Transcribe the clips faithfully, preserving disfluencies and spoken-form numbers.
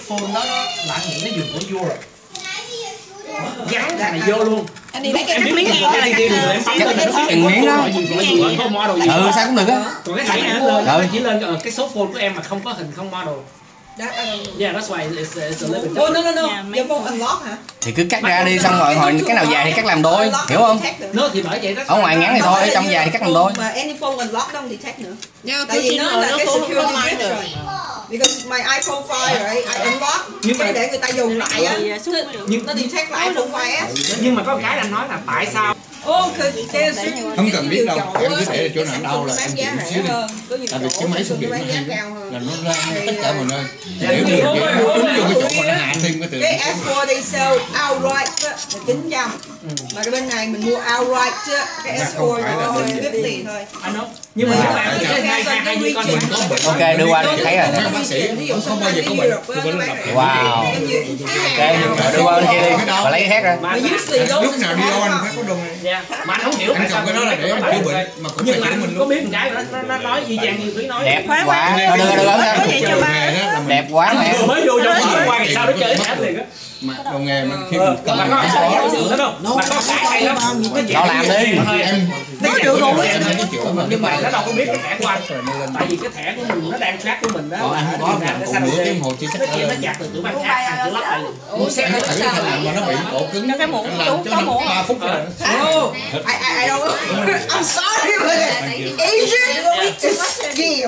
phone đó đó là nghĩ nó dùng của Europe. Gắn cái này vô luôn. Anh đi lấy cái Em biết miếng cái này đi rồi em bấm cái Từng miếng đó. không model gì. Ừ sao cũng được á. Còn cái thẻ lên nó chỉ lên cái số phone của em mà không có hình không model. Yeah, that's why it's, it's a little bit. Oh no no no. Your phone unlock hả? Thì cứ cắt ra đi xong rồi hồi cái nào dài thì cắt làm đôi, hiểu không? Nó thì bởi vậy đó. Ở ngoài ngắn thì thôi, ở trong dài thì cắt làm đôi. Mà any phone unlock đâu thì check nữa. Yeah, Tại vì nó là cái security không bridge được. rồi. Because my iPhone five right, I unlock. Nhưng mà để người ta dùng lại á, nhưng nó detect lại iPhone five S. Nhưng mà có cái anh nói là tại sao? Ô, không cần biết đâu, em cứ để chỗ nào đau là em chịu xíu đi. Tại vì cái máy xúc điện nó hay là nó ra tất cả mọi nơi. Nếu như đúng vô cái chỗ mà nó hạ thêm cái từ. Cái S four they sell outright là chín trăm. Mà cái bên này mình mua outright chứ, cái S four nó hơi fifty thôi. Anh nói. Nhưng mà các bạn cái hai hai hai con mình có bệnh. Ok, đưa qua đi thấy rồi. Các bác sĩ không bao giờ có bệnh. Wow. Ok, đưa qua bên kia đi. Và lấy cái khác ra. Lúc nào đi đâu anh phải có đồ này. Mà anh không hiểu anh cầm cái đó là để anh chữa bệnh mà cũng nhưng phải mà chữa mình có biết một cái nó nó nói y chang như Thúy nói. Đẹp quá. Đưa đưa đưa ra. Đẹp quá mẹ. Vừa mới vô trong cái qua ngày sau nó chơi hết liền á. Mà đồ nghề mà khi mình cầm mà có nó đâu. Mà có cái hay lắm. Nó làm đi. Em Nói được rồi. Nhưng mà nó đâu có biết cái thẻ của anh. Tại vì cái thẻ của mình nó đang track của mình đó. anh không có làm cùng với cái hồ chi nó kia nó chặt từ tụi ban khác thằng tự lắp lại. Muốn xét nó thử thằng nào mà nó bị cổ cứng. Cái muỗng làm cho nó ba phút rồi. I, I, I don't know. I'm sorry, but Asian is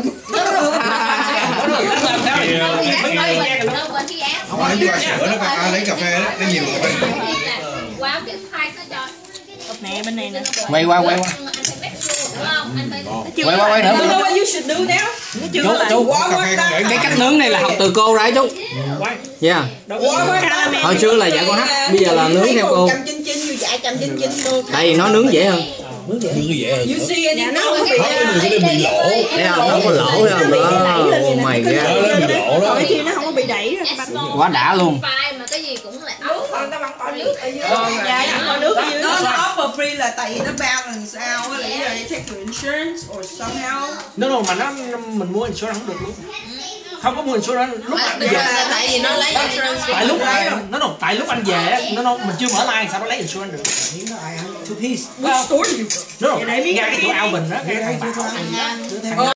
Không phải qua sữa nó ai lấy cà phê đó, nó nhiều cà phê. Qua cái price nó cho. Nè bên này nè. Quay qua quay qua. Quay qua quay nữa. You know what you should do now? Chú chú cái cách nướng này là học từ cô ra chú. Yeah. Hồi xưa là dạy con hát, bây giờ là nướng theo cô. Tại vì nó nướng dễ hơn. Nướng dễ hơn. You see it, nó không bị bị lỗ. Thấy không? Nó có lỗ thấy không? Đó. Oh my god. Nó bị lỗ đó. Khi nó không có bị đẩy ra. Quá đã luôn. Mà cái gì cũng là Nước thôi, nó vẫn có nước ở dưới. Dạ, nó có nước ở dưới. Nó offer free là tại vì nó balance out, là either you take your insurance or somehow. Nó đâu mà nó mình mua insurance không được luôn. Không có mua insurance lúc anh về. Tại vì nó lấy insurance. Tại lúc nó đâu tại lúc anh về á, nó đâu mình chưa mở line sao nó lấy insurance được. Two piece. What store you? Nó đâu ngay cái chỗ ao bình đó.